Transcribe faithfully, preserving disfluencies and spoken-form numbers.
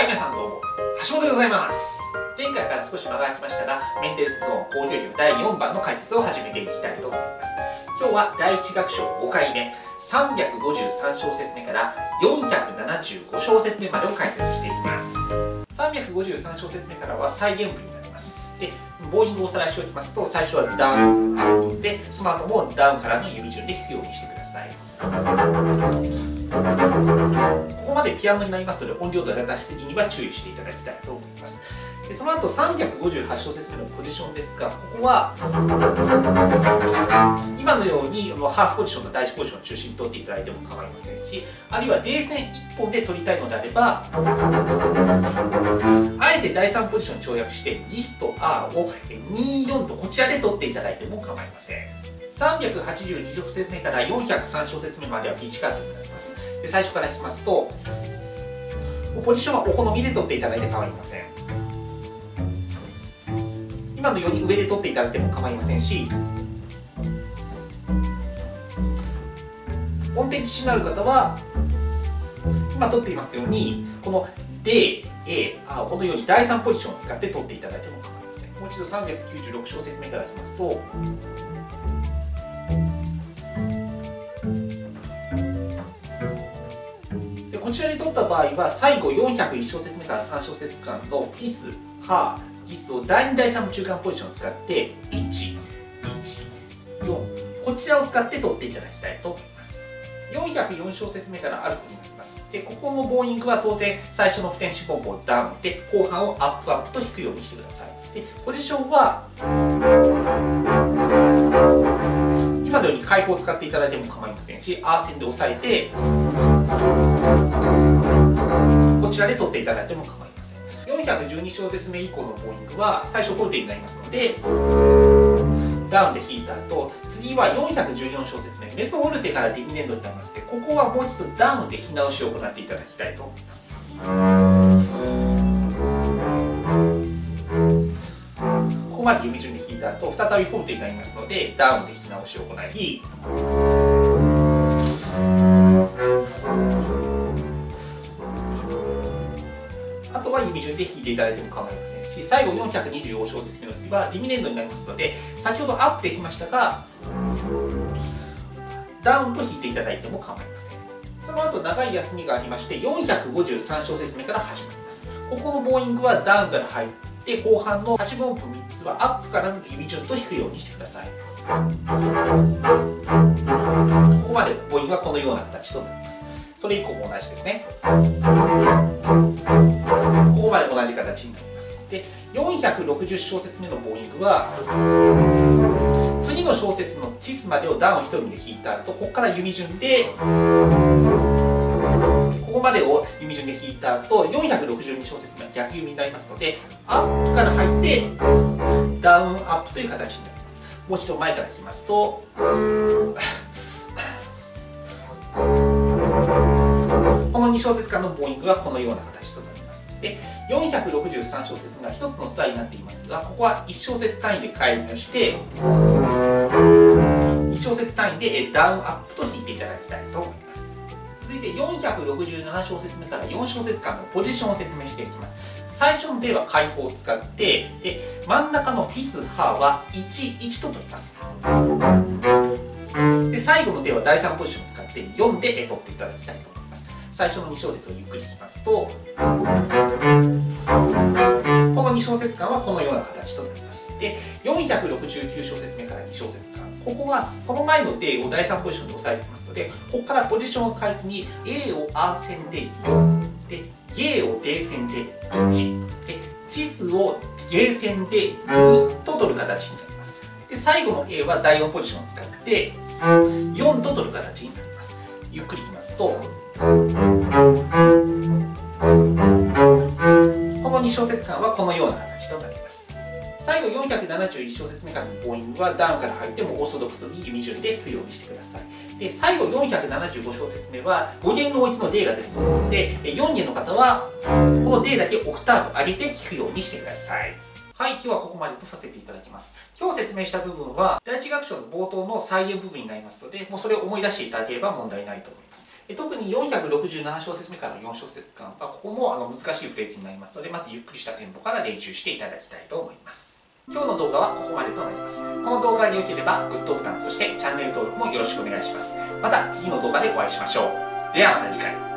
はい、皆さんどうも、橋本でございます。前回から少し間が空きましたが、メンテルスゾーン防御力だいよんばんの解説を始めていきたいと思います。今日はだいいち楽章ごかいめ、さんびゃくごじゅうさん小節目からよんひゃくななじゅうご小節目までを解説していきます。さんびゃくごじゅうさん小節目からは再現部になります。で、ボーイングをおさらいしておきますと、最初はダウン、アップで、その後もダウンからの指順で弾くようにしてください。ここまでピアノになりますので、音量と出しすぎには注意していただきたいと思います。でその後さんびゃくごじゅうはち小節目のポジションですが、ここは今のようにハーフポジションの第一ポジションを中心に取っていただいても構いませんし、あるいは冷線いっぽんで取りたいのであれば、あえてだいさんポジションに跳躍してディスと アール をにじゅうよんとこちらで取っていただいても構いません。さんびゃくはちじゅうに小節目からよんひゃくさん小節目まではピッチカートになります。で最初から弾きますと、ポジションはお好みで取っていただいて構いません。今のように上で取っていただいても構いませんし、音程自信のある方は今取っていますようにこの D、A、あこのようにだいさんポジションを使って取っていただいても構いません。もう一度さんびゃくきゅうじゅうろく小節目から弾きますと、でこちらで取った場合は最後よんひゃくいち小節目からさん小節間のフィス、ハー、ギスをだいに、だいさんの中間ポジションを使っていち、いち、よんこちらを使って取っていただきたいと思います。よんひゃくよん小節目からアルフになります。でここのボーイングは当然最初の不転子ポンプをダウンで後半をアップアップと弾くようにしてください。でポジションは今のように開放を使っていただいても構いませんし、アー線で押さえてこちらで取っていただいても構いません。よんひゃくじゅうに小節目以降のボーイングは最初フォルテになりますので、ダウンで弾いた後、次はよんひゃくじゅうよん小節目メゾフォルテからディミネンドになりますので、ここはもう一度ダウンで弾き直しを行っていただきたいと思います。ここまで指順で弾いた後、再びフォルテになりますのでダウンで弾き直しを行い、あとは指順で弾いていただいても構いませんし、最後よんひゃくにじゅうよん小節目の時はディミネンドになりますので、先ほどアップで弾きましたがダウンと弾いていただいても構いません。その後長い休みがありまして、よんひゃくごじゅうさん小節目から始まります。ここのボーイングはダウンから入って後半のはち分音符みっつはアップからの指順と弾くようにしてください。ここまでボーイングはこのような形となります。それ以降も同じですね。ここまで同じ形になります。でよんひゃくろくじゅう小節目のボーイングは次の小節のチスまでをダウン一人で弾いた後、ここから指順でここまでを指順で弾いた後、よんひゃくろくじゅうに小節目は逆指になりますので、アップから入ってダウンアップという形になります。もう一度前から弾きますとこのに小節間のボーイングはこのような形となります。でよんひゃくろくじゅうさん小節目はひとつのスタイルになっていますが、ここはいち小節単位で帰りをしていち小節単位でダウンアップと弾いていただきたいと思います。続いてよんひゃくろくじゅうなな小節目からよん小節間のポジションを説明していきます。最初のでは開放を使って、で真ん中のフィス、ハーはいち、いちと取ります。で最後のではだいさんポジションを使ってよんで取っていただきたいと思います。最初のに小節をゆっくり弾きますと、このに小節間はこのような形となります。でよんひゃくろくじゅうきゅう小節目からに小節間、ここはその前の D をだいさんポジションで押さえていますので、ここからポジションを変えずに A を アー 線でよんで G を D 線でいちでチスを G 線でにと取る形になります。で最後の A はだいよんポジションを使ってよんと取る形になります。ゆっくり弾きますと、このに小節間はこのような形となります。最後よんひゃくななじゅういち小節目からのボーイングはダウンから入ってもオーソドックスに指順で弾くようにしてください。で最後よんひゃくななじゅうご小節目はご弦の置きの D が出てきますので、よん弦の方はこの D だけオクターブ上げて弾くようにしてください。はい、今日はここまでとさせていただきます。今日説明した部分はだいいち楽章の冒頭の再現部分になりますので、もうそれを思い出していただければ問題ないと思います。 特によんひゃくろくじゅうなな小節目からのよん小節間はここもあの難しいフレーズになりますので、まずゆっくりしたテンポから練習していただきたいと思います。今日の動画はここまでとなります。この動画が良ければグッドボタン、そしてチャンネル登録もよろしくお願いします。また次の動画でお会いしましょう。ではまた次回。